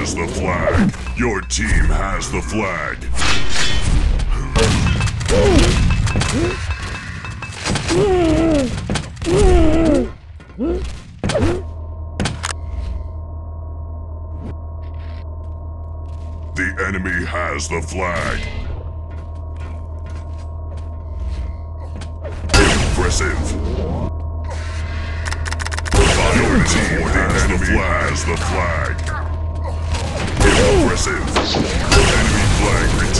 has the flag. Your team has the flag. The enemy has the flag. Impressive. Your team has the flag. Impressive. Enemy flag